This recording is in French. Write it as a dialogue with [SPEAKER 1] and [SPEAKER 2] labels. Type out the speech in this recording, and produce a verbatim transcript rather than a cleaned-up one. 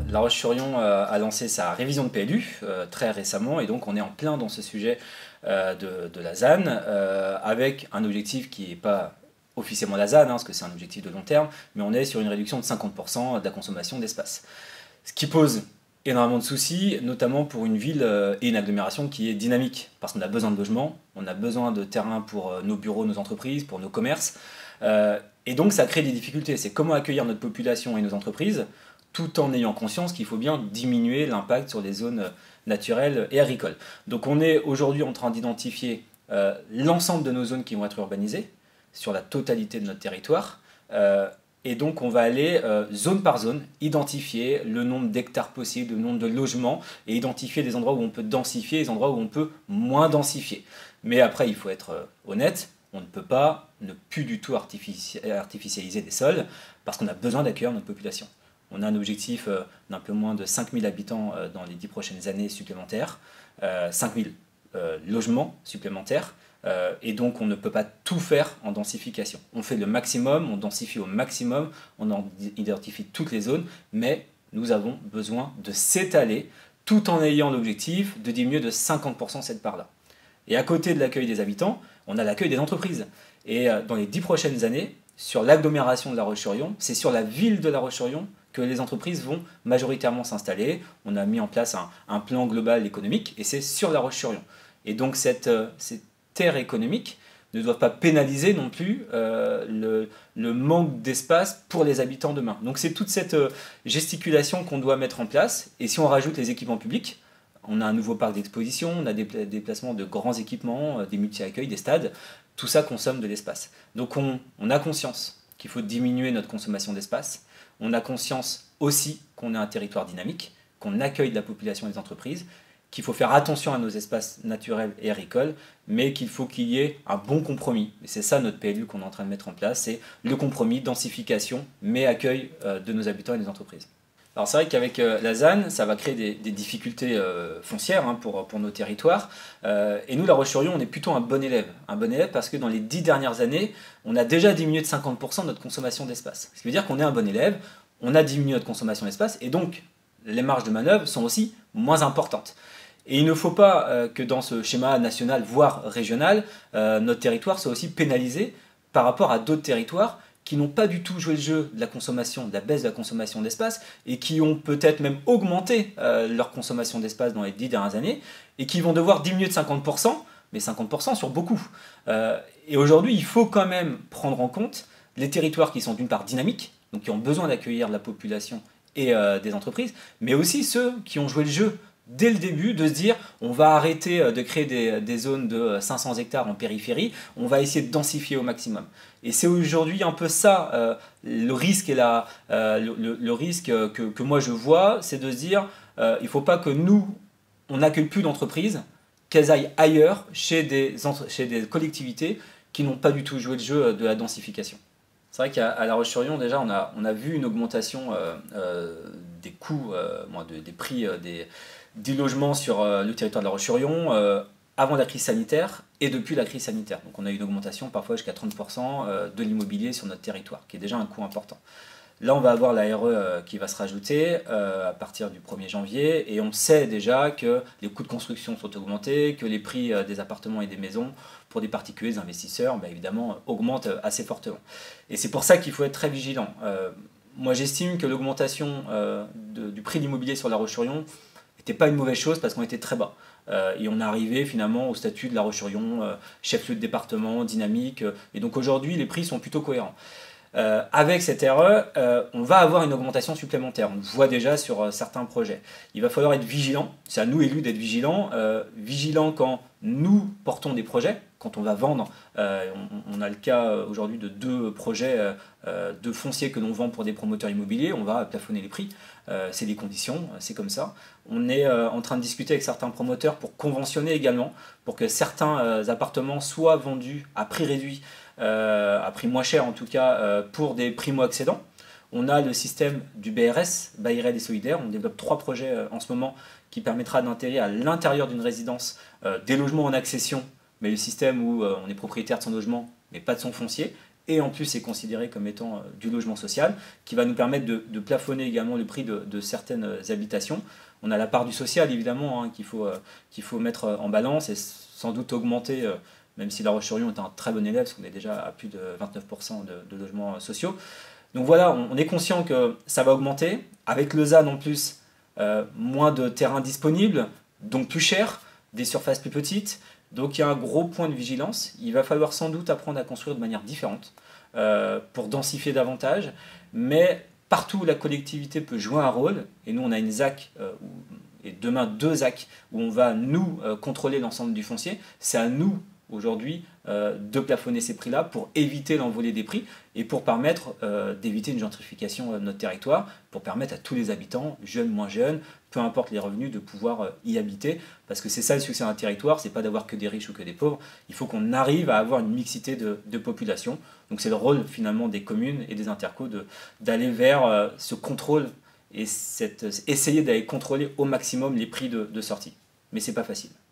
[SPEAKER 1] La Roche-sur-Yon euh, a lancé sa révision de P L U euh, très récemment et donc on est en plein dans ce sujet euh, de, de la Z A N euh, avec un objectif qui n'est pas officiellement la Z A N, hein, parce que c'est un objectif de long terme, mais on est sur une réduction de cinquante pour cent de la consommation d'espace. Ce qui pose énormément de soucis, notamment pour une ville euh, et une agglomération qui est dynamique, parce qu'on a besoin de logements, on a besoin de terrain pour euh, nos bureaux, nos entreprises, pour nos commerces, euh, et donc ça crée des difficultés. C'est comment accueillir notre population et nos entreprises, tout en ayant conscience qu'il faut bien diminuer l'impact sur les zones naturelles et agricoles. Donc on est aujourd'hui en train d'identifier euh, l'ensemble de nos zones qui vont être urbanisées, sur la totalité de notre territoire, euh, et donc on va aller euh, zone par zone, identifier le nombre d'hectares possibles, le nombre de logements, et identifier des endroits où on peut densifier, des endroits où on peut moins densifier. Mais après, il faut être euh, honnête, on ne peut pas ne plus du tout artifici artificialiser des sols, parce qu'on a besoin d'accueillir notre population. On a un objectif euh, d'un peu moins de cinq mille habitants euh, dans les dix prochaines années supplémentaires, euh, cinq mille euh, logements supplémentaires, euh, et donc on ne peut pas tout faire en densification. On fait le maximum, on densifie au maximum, on en identifie toutes les zones, mais nous avons besoin de s'étaler tout en ayant l'objectif de diminuer de cinquante pour cent cette part-là. Et à côté de l'accueil des habitants, on a l'accueil des entreprises. Et euh, dans les dix prochaines années, sur l'agglomération de La Roche-sur-Yon, c'est sur la ville de La Roche-sur-Yon que les entreprises vont majoritairement s'installer. On a mis en place un, un plan global économique et c'est sur La Roche-sur-Yon. Et donc cette, euh, cette terre économique ne doit pas pénaliser non plus euh, le, le manque d'espace pour les habitants demain. Donc c'est toute cette euh, gesticulation qu'on doit mettre en place. Et si on rajoute les équipements publics, on a un nouveau parc d'exposition, on a des déplacements de grands équipements, des multi-accueils, des stades. Tout ça consomme de l'espace. Donc on, on a conscience qu'il faut diminuer notre consommation d'espace. On a conscience aussi qu'on est un territoire dynamique, qu'on accueille de la population et des entreprises, qu'il faut faire attention à nos espaces naturels et agricoles, mais qu'il faut qu'il y ait un bon compromis. Et c'est ça notre P L U qu'on est en train de mettre en place, c'est le compromis, densification, mais accueil euh, de nos habitants et des entreprises. Alors c'est vrai qu'avec euh, la Z A N, ça va créer des, des difficultés euh, foncières hein, pour, pour nos territoires. Euh, et nous, La Roche-sur-Yon, on est plutôt un bon élève. Un bon élève parce que dans les dix dernières années, on a déjà diminué de cinquante pour cent notre consommation d'espace. Ce qui veut dire qu'on est un bon élève, on a diminué notre consommation d'espace, et donc les marges de manœuvre sont aussi moins importantes. Et il ne faut pas euh, que dans ce schéma national, voire régional, euh, notre territoire soit aussi pénalisé par rapport à d'autres territoires qui n'ont pas du tout joué le jeu de la consommation, de la baisse de la consommation d'espace, et qui ont peut-être même augmenté euh, leur consommation d'espace dans les dix dernières années, et qui vont devoir diminuer de cinquante pour cent, mais cinquante pour cent sur beaucoup. Euh, et aujourd'hui, il faut quand même prendre en compte les territoires qui sont d'une part dynamiques, donc qui ont besoin d'accueillir de la population et euh, des entreprises, mais aussi ceux qui ont joué le jeu dès le début, de se dire on va arrêter de créer des, des zones de cinq cents hectares en périphérie, on va essayer de densifier au maximum. Et c'est aujourd'hui un peu ça, euh, le risque, et la, euh, le, le risque que, que moi je vois, c'est de se dire euh, il ne faut pas que nous, on n'accueille plus d'entreprises, qu'elles aillent ailleurs, chez des, chez des collectivités qui n'ont pas du tout joué le jeu de la densification. C'est vrai qu'à La Roche-sur-Yon, déjà, on a, on a vu une augmentation euh, euh, des coûts, euh, de, des prix euh, des, des logements sur euh, le territoire de La Roche-sur-Yon euh, avant la crise sanitaire et depuis la crise sanitaire. Donc on a eu une augmentation parfois jusqu'à trente pour cent euh, de l'immobilier sur notre territoire, qui est déjà un coût important. Là, on va avoir la R E euh, qui va se rajouter euh, à partir du premier janvier, et on sait déjà que les coûts de construction sont augmentés, que les prix euh, des appartements et des maisons pour des particuliers, des investisseurs, bah, évidemment, augmentent assez fortement. Et c'est pour ça qu'il faut être très vigilant. Euh, moi, j'estime que l'augmentation euh, du prix de l'immobilier sur La Roche-sur-Yon n'était pas une mauvaise chose parce qu'on était très bas. Euh, et on est arrivé finalement au statut de La Roche-sur-Yon, euh, chef-lieu de département, dynamique. Euh, et donc aujourd'hui, les prix sont plutôt cohérents. Euh, avec cette R E, euh, on va avoir une augmentation supplémentaire. On le voit déjà sur euh, certains projets. Il va falloir être vigilant. C'est à nous élus d'être vigilants. Euh, vigilants quand nous portons des projets, quand on va vendre. Euh, on, on a le cas aujourd'hui de deux projets euh, de fonciers que l'on vend pour des promoteurs immobiliers. On va plafonner les prix. Euh, c'est des conditions, c'est comme ça. On est euh, en train de discuter avec certains promoteurs pour conventionner également, pour que certains euh, appartements soient vendus à prix réduit, euh, à prix moins cher en tout cas, euh, pour des primo-accédants. On a le système du B R S, bail réel et solidaire. On développe trois projets euh, en ce moment qui permettra d'intégrer à l'intérieur d'une résidence euh, des logements en accession, mais le système où euh, on est propriétaire de son logement, mais pas de son foncier, et en plus c'est considéré comme étant du logement social, qui va nous permettre de, de plafonner également le prix de, de certaines habitations. On a la part du social évidemment hein, qu'il faut, euh, qu'il faut mettre en balance et sans doute augmenter, euh, même si La Roche-sur-Yon est un très bon élève, parce qu'on est déjà à plus de vingt-neuf pour cent de, de logements sociaux. Donc voilà, on, on est conscient que ça va augmenter. Avec le Z A N en plus, euh, moins de terrain disponible, donc plus cher, des surfaces plus petites. Donc il y a un gros point de vigilance. Il va falloir sans doute apprendre à construire de manière différente euh, pour densifier davantage. Mais partout où la collectivité peut jouer un rôle, et nous on a une Z A C, euh, et demain deux Z A C, où on va nous euh, contrôler l'ensemble du foncier, c'est à nous aujourd'hui euh, de plafonner ces prix-là pour éviter l'envolée des prix et pour permettre euh, d'éviter une gentrification de notre territoire, pour permettre à tous les habitants, jeunes, moins jeunes, peu importe les revenus, de pouvoir euh, y habiter. Parce que c'est ça le succès d'un territoire, c'est pas d'avoir que des riches ou que des pauvres, il faut qu'on arrive à avoir une mixité de, de population. Donc c'est le rôle finalement des communes et des intercos de, d'aller vers euh, ce contrôle et cette, essayer d'aller contrôler au maximum les prix de, de sortie. Mais c'est pas facile.